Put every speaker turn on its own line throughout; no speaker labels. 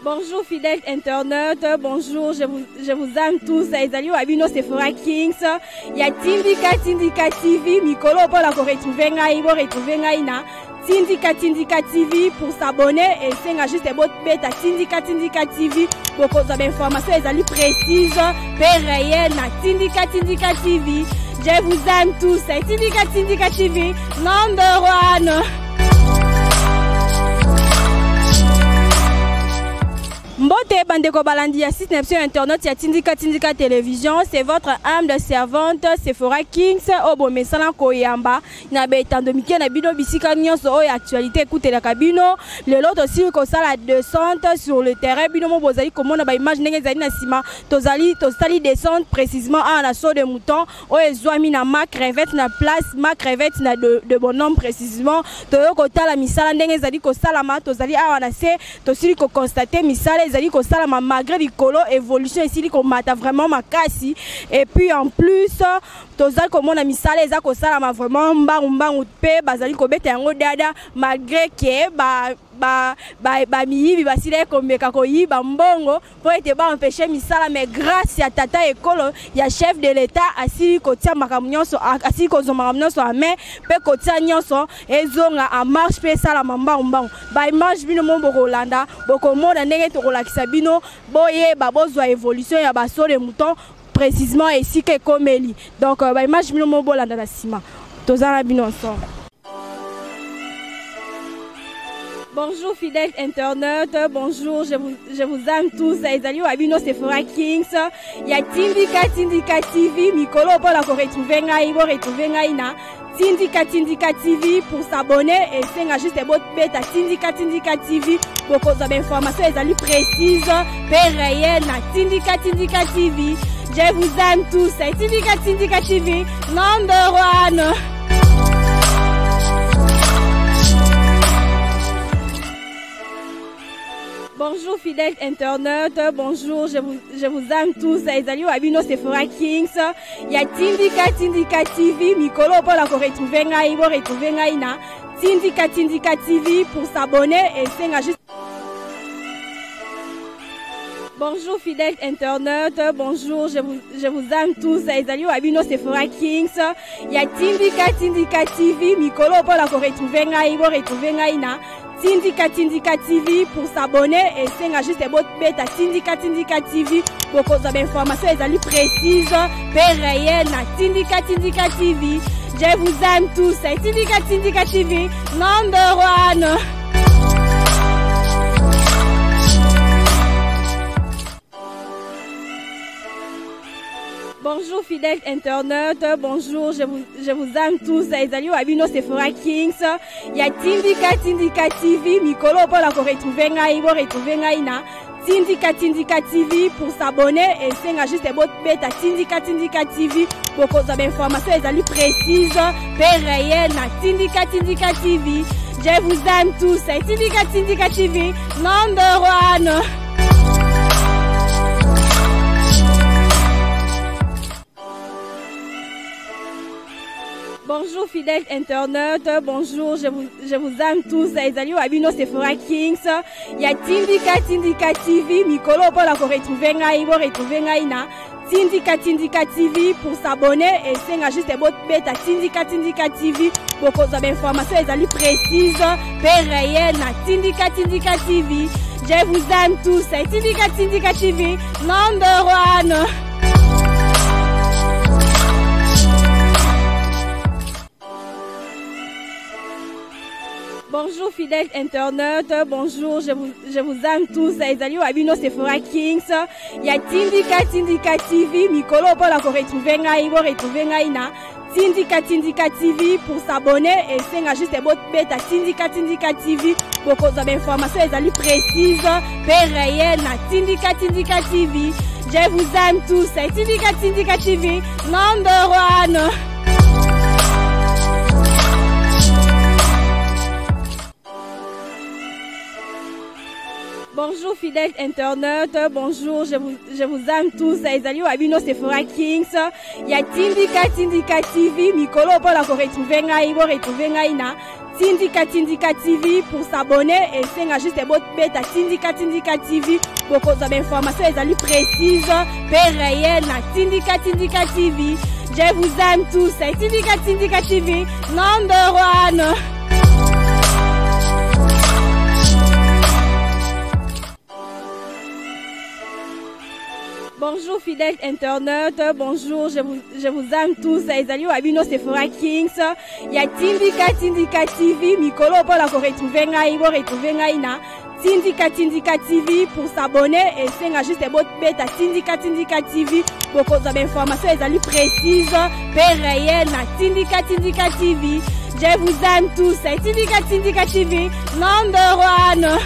Bonjour fidèles internautes, bonjour, je vous aime tous. Ezali Wabino Sephora Kings. Il y a Tindika TV, Mikolo pour la retrouver ngai na Tindika TV pour s'abonner et c'est juste votre bête à Tindika TV pour que vous avez information ezali précise, réelle na Tindika TV. Je vous aime tous. Tindika TV, number one. Mbote bandeko balandi ya site nepsion internet ya Tindika télévision, c'est votre âme de servante Sephora Kings obo mesala koyamba na betando mike na bino bisika nyonso oyo actualité écoute la kabino le lot aussi ko sala descente sur le terrain bino mo bozali komona ba image ndenge zali na sima tozali descente précisément à la saut de mouton oyo zwami na ma crevette na place ma crevette na de bonhomme précisément toyo ko tala misala ndenge zali ko sala ma tozali awa na se tosili ko constater misala ezali ko sala ma malgré likolo évolution ici ko mata vraiment makasi et puis en plus tozali ko mona misala eza ko sala ma vraiment mbangu pe bazali ko beta yango dada malgré que ba miyibi basile ko meka ko yiba mbongo pour ete ba empêcher misala mais grâce à tata ekolo ya chef de l'état asili ko tia makamnyonso asili ko zoma makamnyonso ame pe ko tia nyonso ezonga en marche pe sala mbangu ba image bino mo bokolanda bokomona ndenge to kolakisa bino boye ba bozwa évolution ya ba so de mouton précisément ici que komeli donc ba image bino mo bolanda na sima tozana bino ensemble. Bonjour fidèles internautes, bonjour, je vous aime tous. Ezali Wabino Sephora Kings. Il y a Tindika TV, Mikolo pour la retrouver ngai na Tindika TV pour s'abonner et c'est juste votre bête à Tindika TV pour que vous avez information ezali précise, réelle na Tindika TV. Je vous aime tous. Tindika TV, number one. Bonjour fidèles internautes, bonjour, je vous aime tous. Ezali Wabino Sephora Kings. Il y a Tindika TV, Mikolo pour la retrouver ngai na Tindika TV pour s'abonner et c'est juste. Bonjour fidèles internautes, bonjour, je vous aime tous. Ezali Wabino Sephora Kings. Il y a Tindika TV, Mikolo pour la retrouver ngai na Tindika TV pour s'abonner et c'est juste votre bête à Tindika TV pour que vous avez information ezali précise, réelle na Tindika TV. Je vous aime tous. Tindika TV, number one. Bonjour fidèles internautes, bonjour, je vous aime tous. Ezali Wabino Sephora Kings. Il y a Tindika TV, Mikolo pour la retrouver ngai na Tindika TV pour s'abonner et c'est juste votre bête à Tindika TV pour que vous avez information ezali précise, réelle na Tindika TV. Je vous aime tous. Tindika TV, number one. Bonjour fidèles internautes, bonjour, je vous aime tous. Ezali Wabino Sephora Kings. Il y a Tindika TV, Mikolo pour la retrouver ngai na Tindika TV pour s'abonner et c'est juste votre bête à Tindika TV pour que vous avez information ezali précise, réelle na Tindika TV. Je vous aime tous. Tindika TV, number one. Bonjour fidèles internautes, bonjour, je vous aime tous. Ezali Wabino Sephora Kings. Il y a Tindika TV, Mikolo pour la retrouver ngai na Tindika TV pour s'abonner et c'est juste votre bête à Tindika TV pour que vous avez information ezali précise, réelle na Tindika TV. Je vous aime tous. Tindika TV, number one. Bonjour fidèles internautes, bonjour, je vous aime tous. Ezali Wabino Sephora Kings. Il y a Tindika TV, Mikolo pour la retrouver ngai na Tindika TV pour s'abonner et c'est juste beta Tindika TV pour que vous avez information les précises et réelles na Tindika TV. Je vous aime tous. Tindika TV number 1. Bonjour fidèles internautes, bonjour, je vous aime tous. Ezali Wabino Sephora Kings. Il y a Tindika TV, Mikolo pour la retrouver na Tindika TV pour s'abonner et c'est juste beta Tindika TV pour que vous avez information les précises et réelles na Tindika TV. Je vous aime tous. Tindika TV number 1.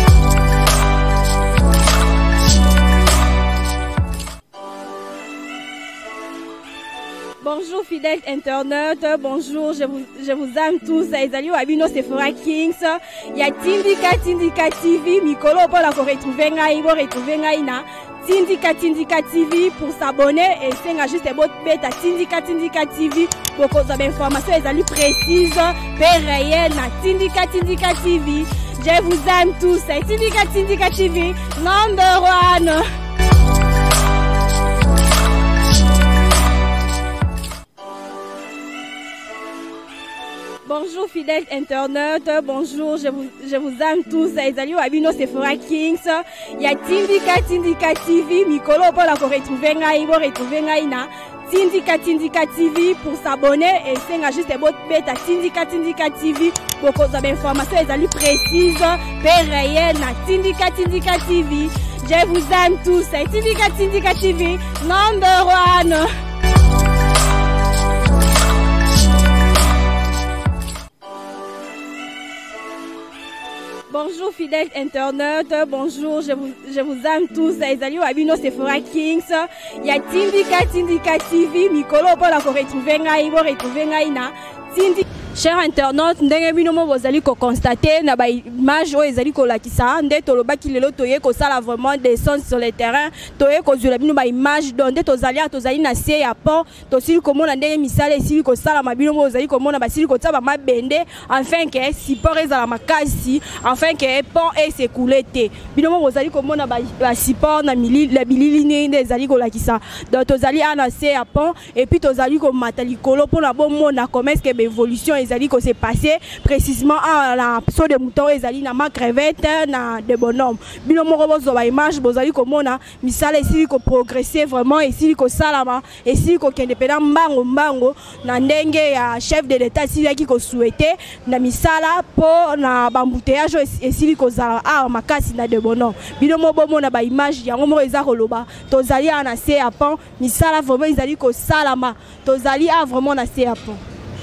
Bonjour fidèles internautes, bonjour, je vous aime tous. Ezali Wabino Sephora Kings. Il y a Tindika TV, Mikolo pour la retrouver na Tindika TV pour s'abonner et c'est juste beta Tindika TV pour que vous avez information les précises et réelles na Tindika TV. Je vous aime tous. Tindika TV number 1. Bonjour fidèles internautes, bonjour, je vous aime tous. Ezali Wabino Sephora Kings. Il y a Tindika TV, Mikolo pour la retrouver na Tindika TV pour s'abonner et c'est juste beta Tindika TV pour que vous avez information les précises et réelles na Tindika TV. Je vous aime tous. Tindika TV number 1. Bonjour fidèles internautes, bonjour, je vous aime tous. Ezali Wabino Sephora Kings. Il y a Tindika TV, Mikolo pour la retrouver na Chers internautes, ndenge bino mo bozali ko constater na ba image o ezali ko lakisa nde tolobaki lelo toye ko sala vraiment descendre sur le terrain toye ko zula bino ba image donde tozali na sie ya pont to sili ko mona ndenge misala esili ko sala mabino mo bozali ko mona basili ko tsaba mabende afin que support ezala makasi afin que pont et s'écouler te bino mo bozali ko mona ba support na la bilili nde ezali ko lakisa donc tozali ana sie ya pont et puis tozali ko matali kolo pour na bon mona comment est-ce que évolution ezali ko s'est passé précisément à la saut de mouton ezali na ma crevette na de bonhomme bino moko bozo ba image bozali ko mona misala esili ko progresser vraiment esili ko salama esili ko kende pena mbango na ndenge ya chef de l'état esili ki ko souhaiter na misala po na bambouteillage esili ko zala a makasi na de bonhomme bino moko mona ba image yango moko eza koloba tozali na se ya pont misala vraiment ezali ko salama tozali vraiment na se ya pont.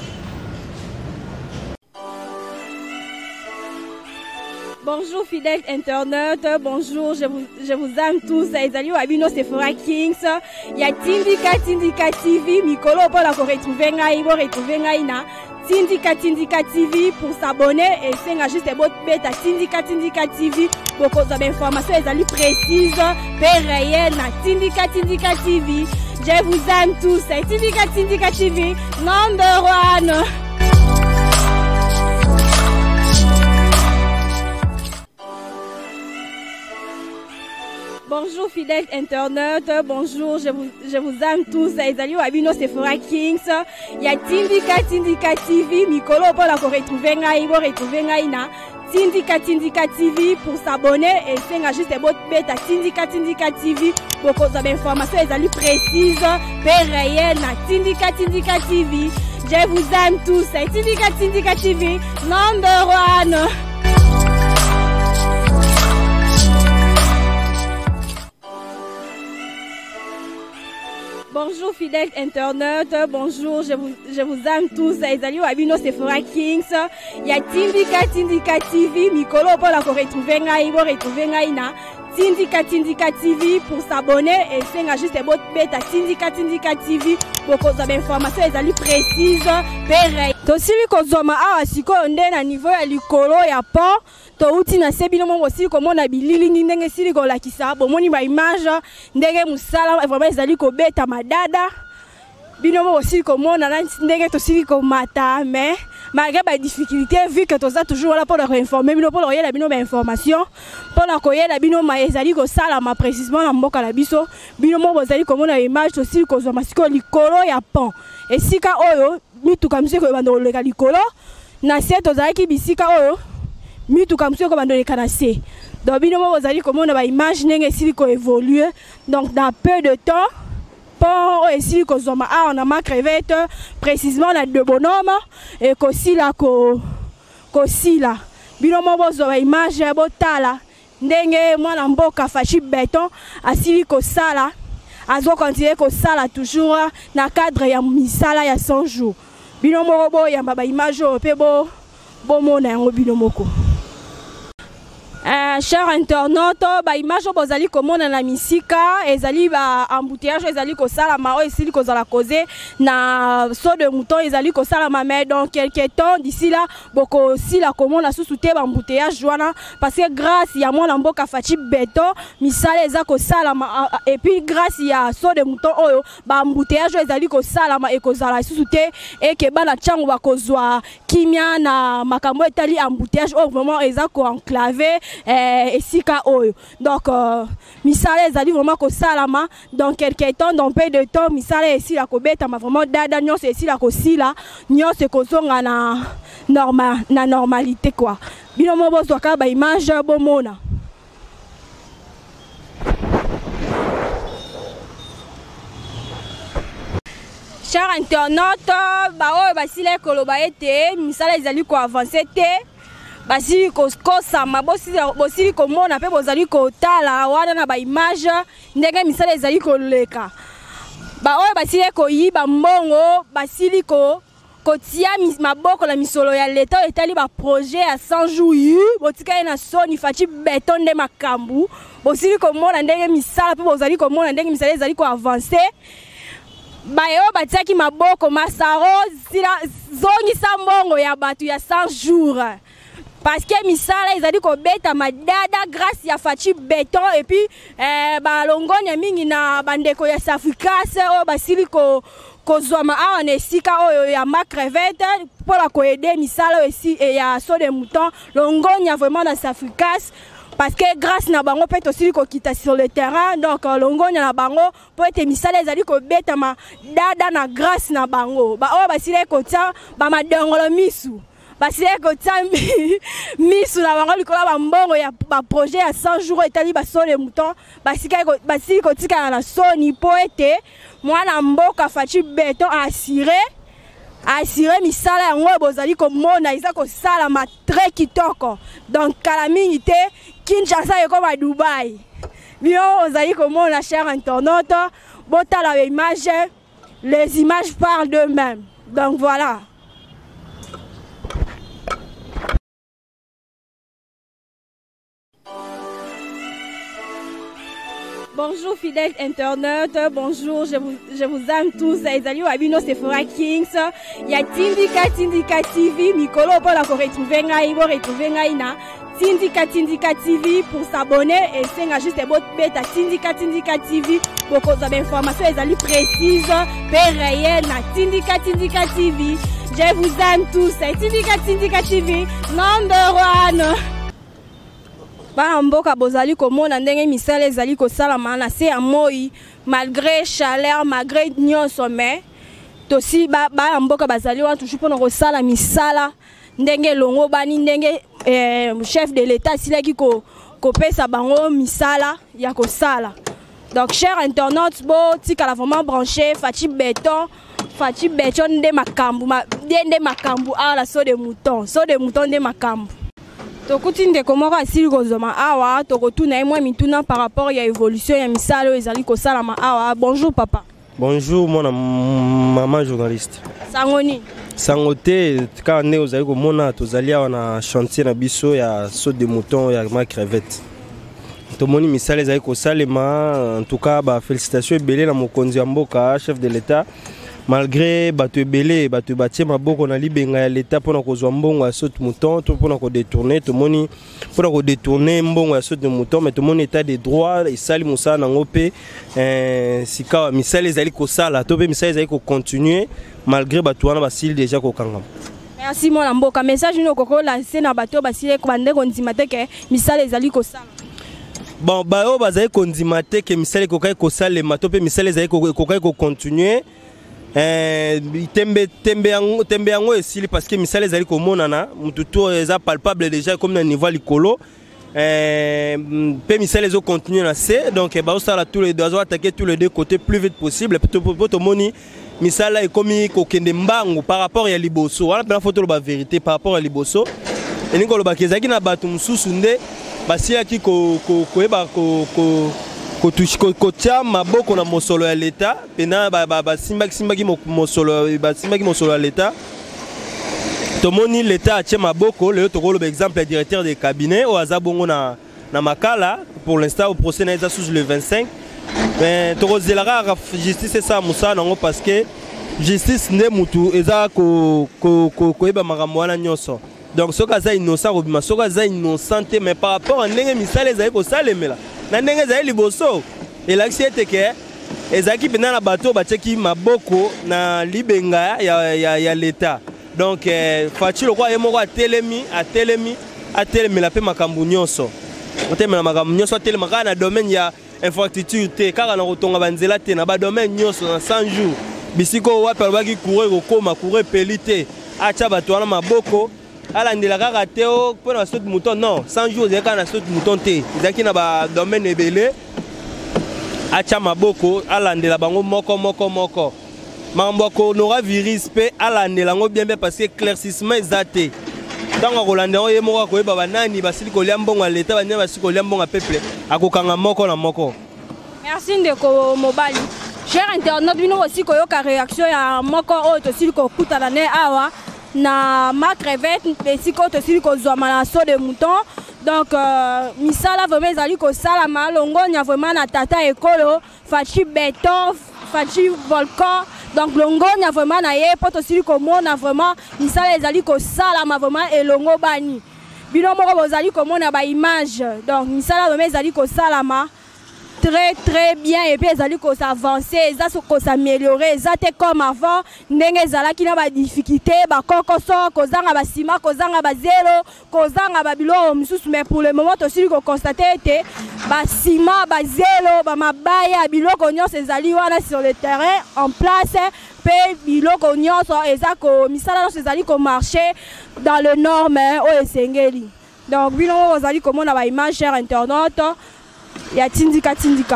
Bonjour fidèles internautes, bonjour, je vous aime tous. Ezali Wabino Sephora Kings. Il y a Tindika TV, Mikolo pour la retrouver na Tindika TV pour s'abonner et c'est juste beta Tindika TV pour que vous avez information les précises et réelles na Tindika TV. Je vous aime tous. Tindika TV number 1. Bonjour fidèles internautes, bonjour, je vous aime tous. Ezali Wabino Sephora Kings. Il y a Tindika TV, Mikolo pour la retrouver na Tindika TV pour s'abonner et c'est juste beta Tindika TV pour que vous avez information les précises et réelles na Tindika TV. Je vous aime tous. Tindika TV number 1. Bonjour fidèles internautes, bonjour, je vous aime tous. Ezali Wabino Sephora Kings. Il y a Tindika TV, Mikolo pour la retrouver na Tindika TV pour s'abonner et c'est juste beta Tindika TV pour que vous avez information les précises et réelles. Tosili kozoma awa sikoyo nde na niveau ya likolo ya pont touti na sebino mo aussi komona bilili ndenge sili ko lakisa bomoni ba image ndenge musala vraiment ezali ko beta madada binomo aussi comme on a ndenge tosili ko mata mais malgré les difficultés vu que tous toujours là pour leur informer bino pour leur yela bino ba information pour la koyela bino ma ezali ko sala ma précisément na mboka la biso binomo bozali comme on a image aussi ko zo masiko likolo ya pont et sika oyo mituka msiko bando leka likolo na se tozali ki bisika oyo mituka msiko bando leka na se donc binomo bozali comme on a ba image ndenge sili ko évoluer donc dans peu de temps pour ici kozoma on a ma crevette précisément la de bonhomme et kosila kosila binomo bozoma image botala ndenge mwana mboka fachi béton asili kosala azo continuer kosala toujours na cadre ya misala ya 100 jours binomo bo yamba ba image pe bo mona yango binomoko. Chers internautes, ba image bozali komona na misika ezali ba embouteillage ezali ko sala maro esili ko zala causer na saut de mouton ezali ko sala mais dans quelques temps d'ici là boko sila komona susute ba embouteillage wana parce que grâce ya mwana mboka fachi béton misala eza ko sala et puis grâce ya saut de mouton oyo ba embouteillage ezali ko sala et ko zala susute et ke bana chango ba kozwa kimia na makambo etali embouteillage au vraiment eza ko enclavé esika oyo donc misala ezali vraiment ko salama dans quelques temps dans peu de temps misala esila ko beta ma vraiment dada nyonso esila ko sila nyonso kozonga na normalité quoi binomo bozo ka ba image bomona. Chers internautes, ba oyo basile koloba ete misala ezali ko avancer te basili kosama bosili komona pe bozali kotala wana na ba image ndenge misala ezali koleka ba oyo basili koyiba mbongo basili kotia maboko na misolo ya leta etali ba projet ya 100 jours botika na soni fachi béton de makambu bosili komona ndenge misala pe bozali komona ndenge misala ezali ko avancer bayo batiaki maboko masaro sila zongi sa mbongo ya batu ya 100 jours parce que misala ezali ko beta madada grâce ya fachi béton et puis balongonya mingi na bandeko ya Safricas o basili kozwama awa na esika oyo ya ma crevette pour la ko aider misala aussi et ya saut de mouton longonya vraiment na Safricas parce que grâce na bango peut aussi ko kita sur le terrain donc longonya na bango pour être misala ezali ko beta madada na grâce na bango ba o basili ko tia ba madongolo misu basile ko tia misu na bango likola ba mbongo ya ba projet ya 100 jours etali ba saut de mouton basili ko tika na soni po ete mwana mboka fachi béton assurer misala yango bozali komona iza ko sala ma très kitoko donc kala mingi te Kinshasa eko ba Dubai bio ozali komona cher internaute botala ba image les images parlent d'eux-mêmes donc voilà. Bonjour fidèles internautes, bonjour, je vous aime tous. Ezali wabino Sephora Kings. Ya Tindika TV, Mikolo pour la retrouver ngai na Tindika TV pour s'abonner et c'est juste bot beta Tindika TV pour cause d'informations ezali précises, mais réelles na Tindika TV. Je vous aime tous. Tindika TV, number 1. Ba mboka bozali komona ndenge misala ezali ko salama na se amoi malgré chaleur malgré nyonso mais tosi ba mboka bazali wa toujours pona ko sala misala ndenge longo bani ndenge chef de l'état silaki ko pesa bango misala ya ko sala donc chers internautes bo tika vraiment branché fachi béton de makambu à la saut de mouton de makambu. Tokuti ndeko moko asili kozoma awa tokotuna ye mwa mituna par rapport ya évolution ya misala ezali kosalama awa. Bonjour papa.
Bonjour mon maman journaliste.
Sangoni.
Sangote ka ne ozali komona tozali awa na chantier na biso ya saut de mouton ya ma crevette. Tomoni misala ezali kosalema en tout cas ba félicitations ebele na mokonzi ya mboka chef de l'état malgré bato ebele bato batie maboko na libenga ya l'État mpona kozwa mbongo ya saute mouton to mpona kodétourner tomoni mpona kodétourner mbongo ya saute mouton mais tomoni état de droit esali mosala nango mpe sika misala ezali kosala to mpe misala ezali kocontinue malgré bato wana basili déjà kokangama.
Merci mon mboka message no koko lancer na bato basili ko bande kondima te ke misala ezali kosala.
Bon bayo bazali kondima te ke misala kokai kosalema to mpe misala ezali kokai kocontinue tembe yango esili parce que misala ezali komonana mutu to eza palpable déjà comme na niveau likolo pe misala ezo continuer na se donc baosala tous les deux attaquer tous les deux côtés plus vite possible po tomoni misala ekomi kokende mbangu par rapport ya liboso wana pena photo ba vérité par rapport ya liboso eningo loba kezaki na bato mususu nde basiaki koyeba kotia maboko na mosolo ya l'État pena basimbaki mosolo ya l'État tomoni l'État atie maboko lelo tokoloba exemple ya directeur de cabinet oyo aza bongo na makala pour l'instant au procès na eza sous le 25 mais tokozelaka justice esa mosala nango parce que justice nde mutu eza koyeba makambo wana nyonso donc soki aza innocent kobima soki aza innocent te mais par rapport a ndenge misala ezali kosalemela na ndenge ezali liboso elakisi ete ke ezalaki mpena na bato batiaki maboko na libenga ya l'État donc faci lokwa ye moko atelemela mpe makambo nyonso otelemela makambo nyonso atelema kaka na domaine ya infrastructure te kaka na kotonga banzela te na badomaine nyonso na 100 jours bisiko wapi alobaki coureur kokoma coureur peli te atia bato wana maboko alandela kaka te mpo na saute mouton non 100 jours ezali kaka na saute mouton te ezalaki na badomaine ebele atia maboko alandela bango moko makambo akonora virus mpe alandela yango bien parce que éclaircissement eza te ntango akolanda yango ye moko akoyeba banani basili kolia mbongo ya l'État banani basili kolia mbongo ya peuple akokanga moko na moko.
Merci ndeko mobali. Cher internaute bino aussi koyoka réaction ya moko oyo tosili kokutana ne awa na ma crevette esika oyo tosili kozwama na saut de mouton donc misala vraiment ezali kosala malongonya vraiment na tata ekolo faci béton faci volcan donc longonya vraiment na ye po tosili komona vraiment misala ezali kosalama vraiment elongo bani bino moko bozali komona ba image donc misala vraiment ezali kosalama très bien et puis ezali s'avancer s'améliorer ezate comme avant ndenge ezalaki na ba difficulté ba kokoso kozanga ba sima kozanga ba zéro kozanga ba biloko misusu mais pour le moment tosili ko constater te ba sima ba zéro ba mabaya biloko nyonso ezali wana sur le terrain en place pe biloko nyonso ezako misala nyonso ezali ko marcher dans le norme o esengeli donc bino ozali komona ba image cher internaute ya tindika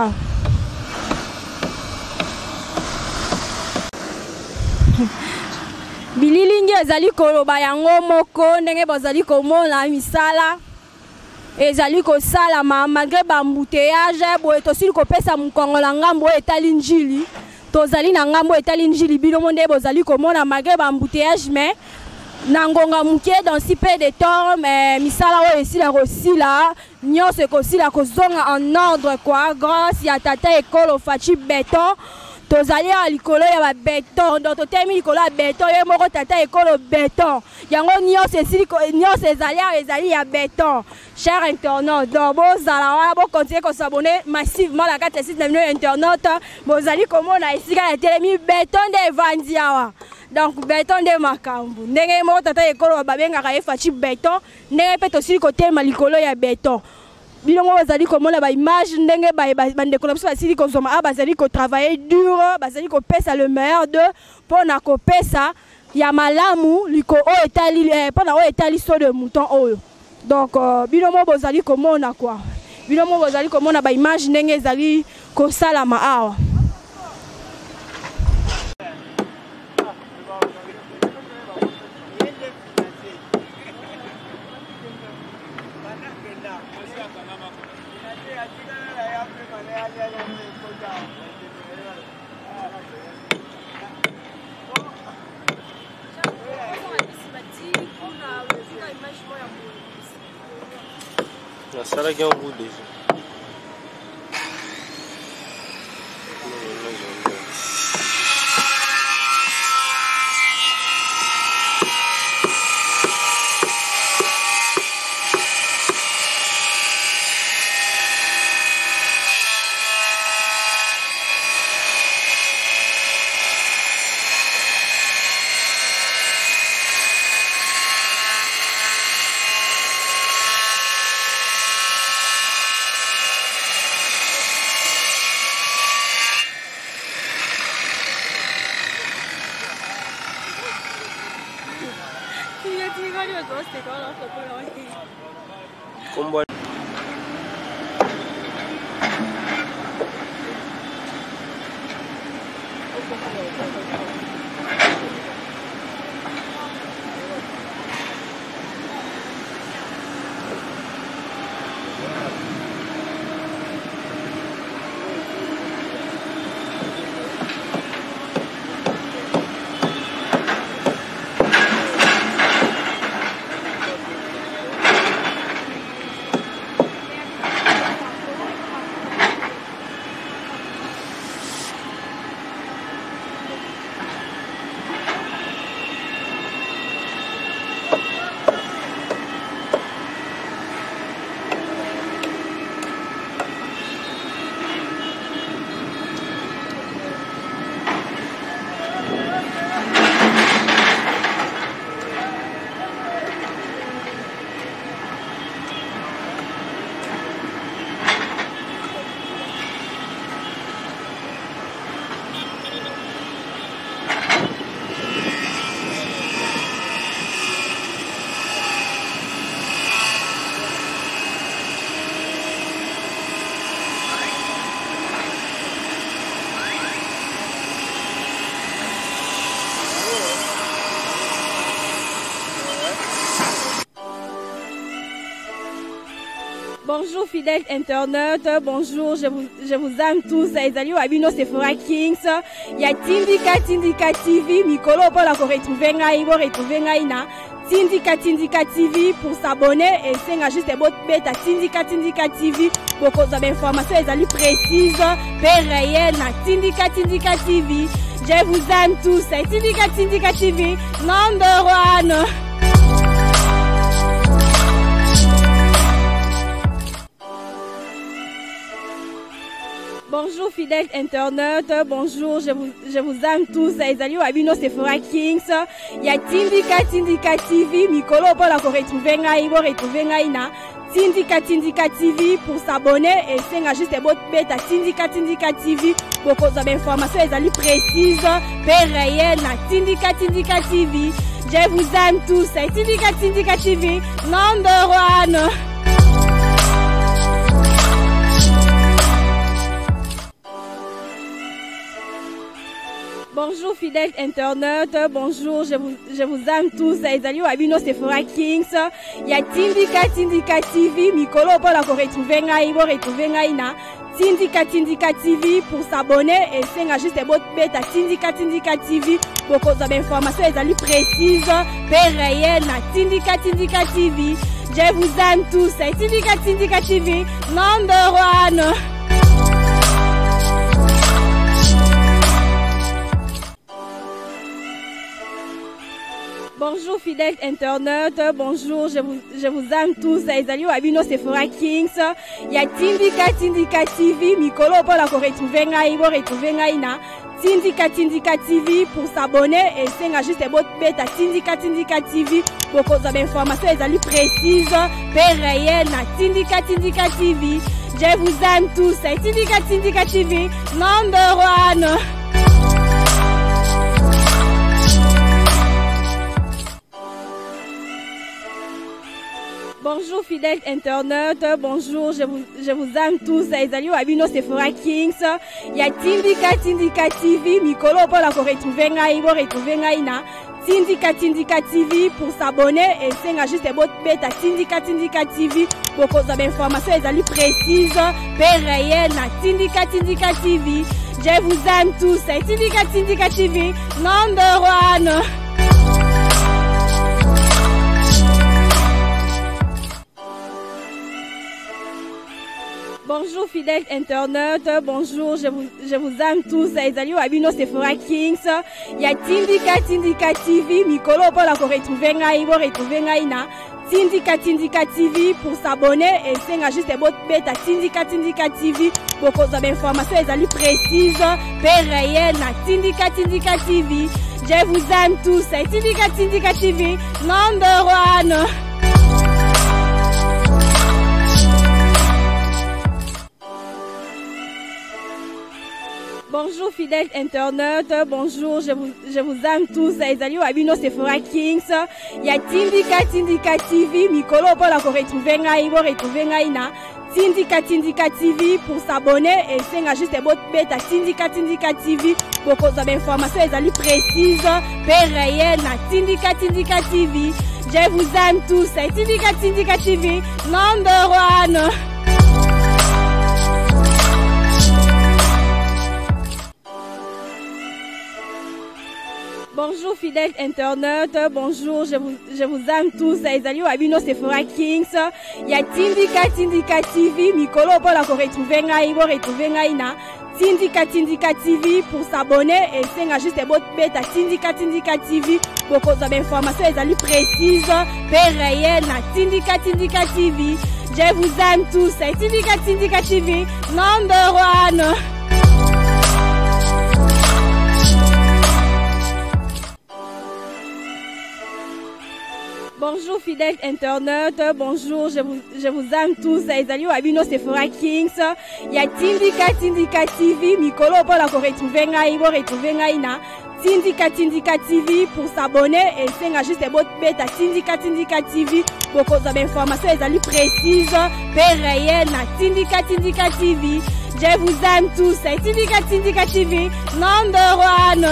bililingi ezali koloba yango moko ndenge bozali komona misala ezali kosalama malgré bambouteillage boye tosili kopesa mokongo na ngambo etali njili tozali na ngambo etali njili bino monde bozali komona malgré bambouteillage mais nangonga muke dans si peu de temps mais misala oyo esila kosila nyonso ekosila kozonga en ordre quoi grâce ya tata ekolo faci béton tozali ya likolo ya ba béton donc totemi likolo ya béton ye moko tata ekolo béton yango nyonso esili nyonso ezali ya béton cher internaute donc bozala wana bokontinue kosabone massivement na kati ya site na bino internaute bozali komona esika ya telemi béton nde evandi awa donc béton nde makambo ndenge moko tata ekolo babengaka ye faci béton ndenge mpe tosili kotelema likolo ya béton bilongo bazali komona ba image ndenge bandeko na biso basili kozoma bazali kotravailler dur bazali kopesa le meilleur de mpona kopesa ya malamu liko oyo etali mpona oyo etali saut de mouton oyo donc bilongo bozali komona quoi bilongo bozali komona ba image ndenge ezali kosalama awa.
Ça la gagne en route déjà.
Bonjour fidèles internautes, bonjour, je vous aime tous. Ezali Wabino Sephora Kings. Il y a Tindika TV, Mikolo pour la retrouver ngai na Tindika TV pour s'abonner et c'est juste des bots bêta Tindika TV pour qu'on ait des informations ezali précises, réelles na Tindika TV. Je vous aime tous. Tindika TV, number one. Bonjour fidèles internautes, bonjour, je vous aime tous. Ezali Wabino Sephora Kings. Il y a Tindika TV, Mikolo pour la retrouver ngai na Tindika TV pour s'abonner et c'est juste des bots bêta Tindika TV pour qu'on ait des informations ezali précises, réelles na Tindika TV. Je vous aime tous. Tindika TV, number one. Bonjour fidèles internautes, bonjour, je vous aime tous. Ezali Wabino Sephora Kings. Il y a Tindika TV, Mikolo pour la retrouver ngai na Tindika TV pour s'abonner et c'est juste des bots bêta Tindika TV pour qu'on ait des informations ezali précises, réelles na Tindika TV. Je vous aime tous. Tindika TV, number one. Bonjour fidèles internautes, bonjour, je vous aime tous. Ezali Wabino Sephora Kings. Il y a Tindika TV, Mikolo pour la retrouver ngai na Tindika TV pour s'abonner et c'est juste des bots bêta Tindika TV pour qu'on ait des informations ezali précises, réelles na Tindika TV. Je vous aime tous. Tindika TV, number one. Bonjour fidèles internautes, bonjour, je vous aime tous. Ezali Wabino Sephora Kings. Il y a Tindika TV, Mikolo pour la retrouver ngai na Tindika TV pour s'abonner et c'est juste des bots bêta Tindika TV pour qu'on ait des informations ezali précises, réelles na Tindika TV. Je vous aime tous. Tindika TV, number one. Bonjour fidèles internautes, bonjour, je vous aime tous. Ezali Wabino Sephora Kings. Il y a Tindika TV, Mikolo pour la retrouver ngai na Tindika TV pour s'abonner et c'est juste des bots bêta Tindika TV pour qu'on ait des informations ezali précises, réelles na Tindika TV. Je vous aime tous. Tindika TV, number one. Bonjour fidèles internautes, bonjour, je vous aime tous. Ezali Wabino Sephora Kings. Il y a Tindika TV, Mikolo pour la retrouver ngai na Tindika TV pour s'abonner et c'est juste votre bête Tindika TV pour cause d'informations ezali précises, per réel na Tindika TV. Je vous aime tous. Tindika TV, number one. Bonjour fidèles internautes, bonjour, je vous aime tous. Ezali Wabino Sephora Kings. Il y a Tindika TV, Mikolo pour la retrouver ngai na Tindika TV pour s'abonner et c'est juste votre bête Tindika TV pour cause d'informations ezali précises, per réel na Tindika TV. Je vous aime tous. Tindika TV, number one. Bonjour fidèles internautes, bonjour, je vous aime tous. Ezali Wabino Sephora Kings. Il y a Tindika TV, Mikolo pour la retrouver ngai na Tindika TV pour s'abonner et c'est juste votre bête Tindika TV pour cause d'informations ezali précises, per réel na Tindika TV. Je vous aime tous. Tindika TV, number one.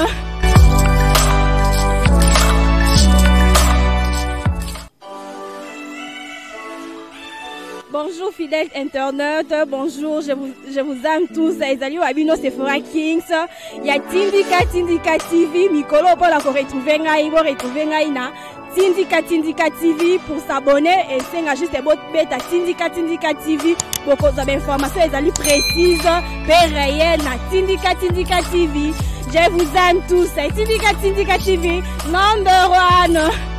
Bonjour fidèles internautes, bonjour, je vous aime tous. Ezali Wabino Sephora Kings. Il y a Tindika TV, Mikolo pour la retrouver ngai na Tindika TV pour s'abonner et c'est juste votre bête Tindika TV pour cause d'informations ezali précises, per réel na Tindika TV. Je vous aime tous. Tindika TV, number one.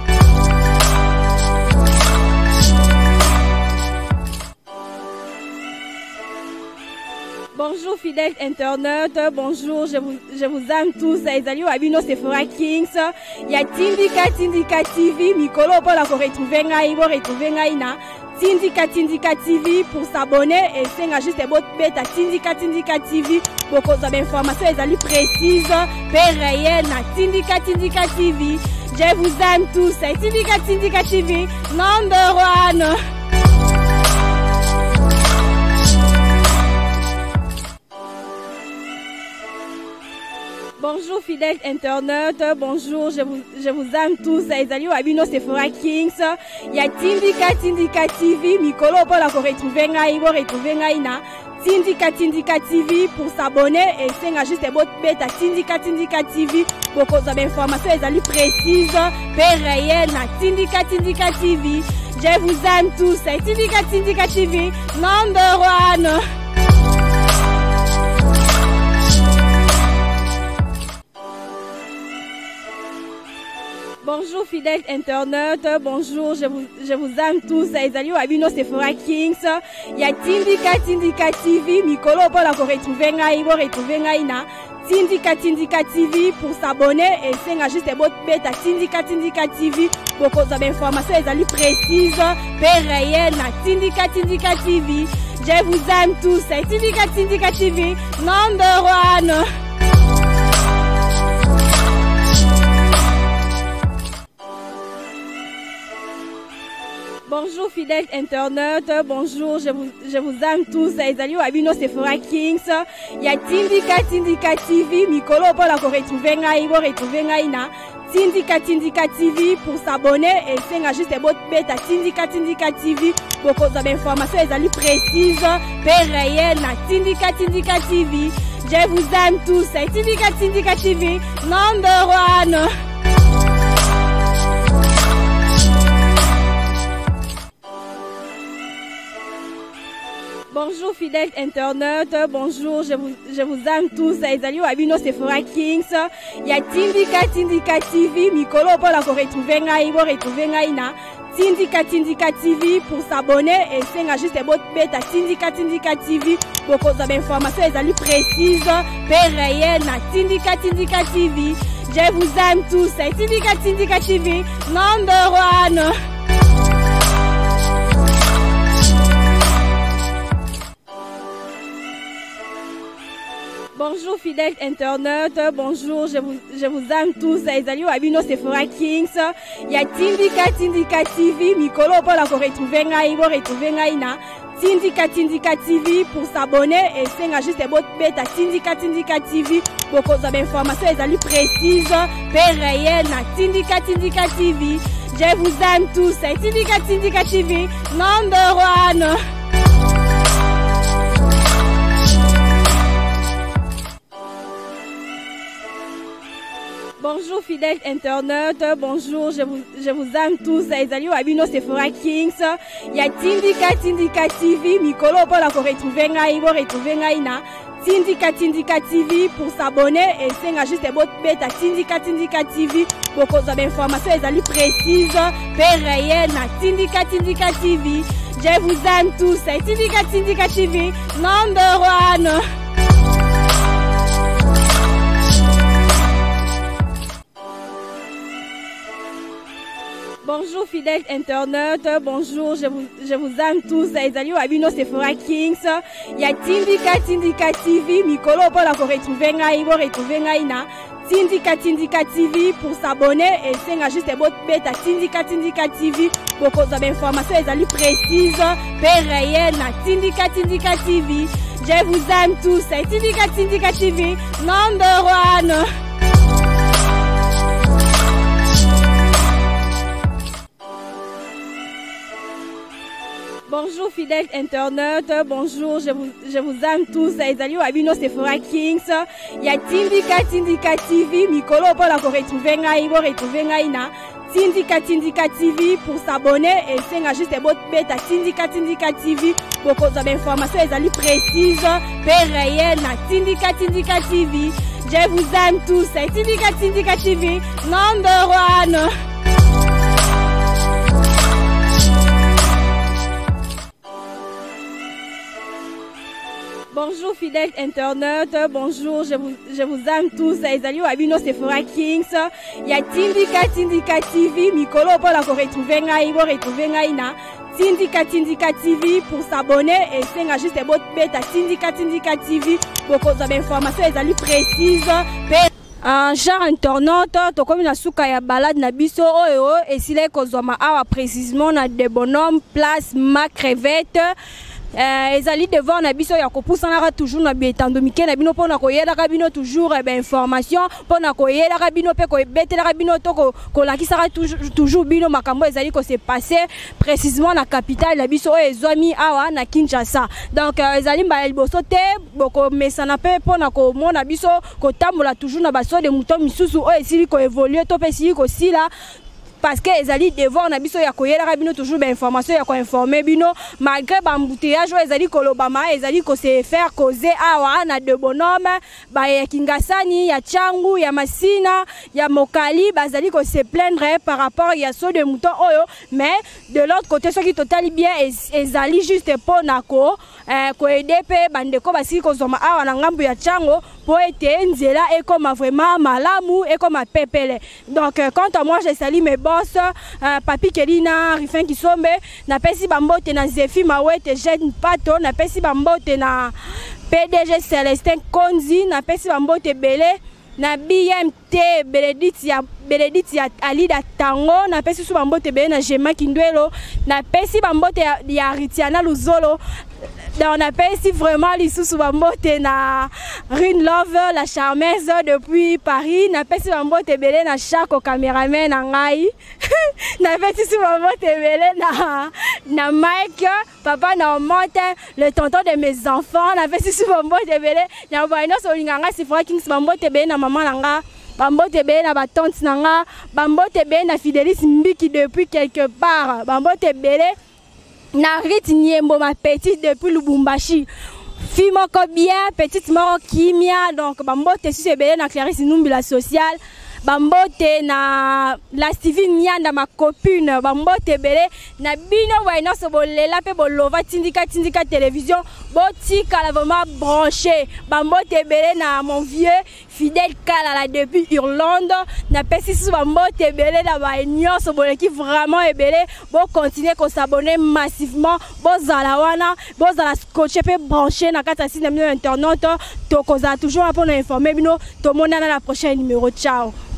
Bonjour fidèles internautes, bonjour, je vous aime tous. Ezali Wabino Sephora Kings. Il y a Tindika TV, Mikolo pour la retrouver ngai na Tindika TV pour s'abonner et c'est juste votre bête Tindika TV pour cause d'informations ezali précises, per réel na Tindika TV. Je vous aime tous. Tindika TV, number one. Bonjour fidèles internautes, bonjour, je vous aime tous. Ezali Wabino Sephora Kings. Il y a Tindika TV, Mikolo pour la retrouver ngai na Tindika TV pour s'abonner et c'est juste votre bête Tindika TV pour cause d'informations ezali précises, per réel na Tindika TV. Je vous aime tous. Tindika TV, number one. Bonjour fidèles internautes, bonjour, je vous aime tous. Ezali Wabino Sephora Kings. Il y a Tindika TV, Mikolo pour la retrouver ngai na Tindika TV pour s'abonner et c'est juste votre bête Tindika TV pour cause d'informations ezali précises, per réel na Tindika TV. Je vous aime tous. Tindika TV, number one. Bonjour fidèles internautes, bonjour, je vous aime tous. Ezali Wabino Sephora Kings. Il y a Tindika TV, Mikolo pour la retrouver ngai na Tindika TV pour s'abonner et c'est juste votre bête Tindika TV pour cause d'informations ezali précises, per réel na Tindika TV. Je vous aime tous. Tindika TV, number one. Bonjour fidèles internautes, bonjour, je vous aime tous. Ezali Wabino Sephora Kings. Il y a Tindika TV, Mikolo pour la retrouver ngai na Tindika TV pour s'abonner et c'est juste votre bête Tindika TV pour cause d'informations ezali précises, per réel na Tindika TV. Je vous aime tous. Tindika TV, number one. Bonjour fidèles internautes, bonjour, je vous aime tous. Ezali Wabino Sephora Kings. Il y a Tindika TV, Mikolo pour la retrouver ngai na Tindika TV pour s'abonner et c'est juste bot beta Tindika TV pour que vous avez information ezali précise, peu réelle na Tindika TV. Je vous aime tous. Tindika TV number 1. Bonjour fidèles internautes, bonjour, je vous aime tous. Ezali Wabino Sephora Kings. Il y a Tindika TV, Mikolo pour la retrouver ngai na Tindika TV pour s'abonner et c'est juste bot beta Tindika TV pour que vous avez information ezali précise, peu réelle na Tindika TV. Je vous aime tous. Tindika TV number 1. Bonjour fidèles internautes, bonjour, je vous aime tous. Ezali Wabino Sephora Kings. Il y a Tindika TV, Mikolo pour la retrouver ngai na Tindika TV pour s'abonner et c'est juste bot beta Tindika TV pour que vous avez information ezali précise, peu réelle na Tindika TV. Je vous aime tous. Tindika TV number 1. Bonjour fidèles internautes, bonjour, je vous aime tous. Ezali Wabino Sephora Kings. Il y a Tindika TV, Mikolo pour la retrouver ngai na Tindika TV pour s'abonner et c'est juste bot beta Tindika TV pour que vous avez information ezali précise, peu réelle na Tindika TV. Je vous aime tous. Tindika TV number 1. Bonjour fidèles internautes, bonjour, je vous aime tous. Ezali Wabino Sephora Kings. Il y a Tindika TV, Mikolo pour la retrouver ngai na Tindika TV pour s'abonner et c'est juste bot beta Tindika TV pour que vous avez information ezali précise. Chers internautes, to comme na suka ya balade na biso oyo esile kozoma awa précisément na de bonhomme place ma crevette. Ezali devant na biso ya kopusana toujours na bietando mike na bino pona koyela ka bino toujours information pona koyela ka bino pe ko betela ka bino to ko lakisa toujours bino makambo ezali ko se passer précisément na capitale na biso ezwami awa na Kinshasa. Donc ezali mbala liboso te boko mesana pe pona ko mona biso ko tambola toujours na baso de mouton misusu o esili ko évoluer to pe sili ko sila parce que ezali devant na biso ya koyela ka bino toujours ba information ya ko informer bino malgré ba embouteillage ezali kolobama ezali ko se faire causer awa na de bonhomme ba ya Kingasani ya Changu ya Masina ya Mokali bazali ko se plaindre par rapport ya so de mouton oyo mais de l'autre côté ce qui total bien ezali juste pona ko aider pe bandeko basiki ko zoma awa na ngambu ya Chango pour être nzela et comme vraiment malamu et comme pepele. Donc quant à moi je salue mes boss Papi Kelina Rifin Kisombe na pesi bambote na Zefi Mawete Jeune Pato na pesi bambote na PDG Celestin Konzi na pesi bambote Belé na BMT Benedict ya Alida Tango na pesi su bambote Belé na Jema Kindwelo na pesi bambote ya Ritiana Luzolo. On appelle ici vraiment les sous bambote na Rune Love la charmeuse depuis Paris na pesi bambote belé na chaque caméraman na ngai na pesi sous bambote belé na Mike papa na monte le tonton de mes enfants na pesi sous bambote belé na baino so linganga Sephora Kings bambote belé na maman nanga bambote belé na ba tante nanga bambote belé na Fidelis Mbiki depuis quelque part bambote belé na Rit Niembo ma petite depuis Lubumbashi. Fille moko bien, petite moko kimia donc bambote si c'est belé na Clarisse Numbi la sociale. bambote na la Sylvie Nyanda ma copine bambote belé na bino wa inoso bolela pe bolova tindika télévision botika la vraiment branché bambote belé na mon vieux fidèle Kalala depuis Irlande na pesi sous bambote belé na ba inoso boleki vraiment ebelé bo continuer ko s'abonner massivement bo zala wana bo zala scotché pe branché na kata site internet to koza toujours pour nous informer bino to mona na la prochaine numéro ciao.